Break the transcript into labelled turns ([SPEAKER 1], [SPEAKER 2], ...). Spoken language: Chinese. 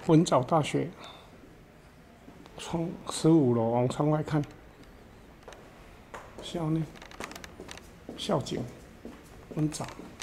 [SPEAKER 1] 文藻大学从15楼往窗外看，校内校景文藻。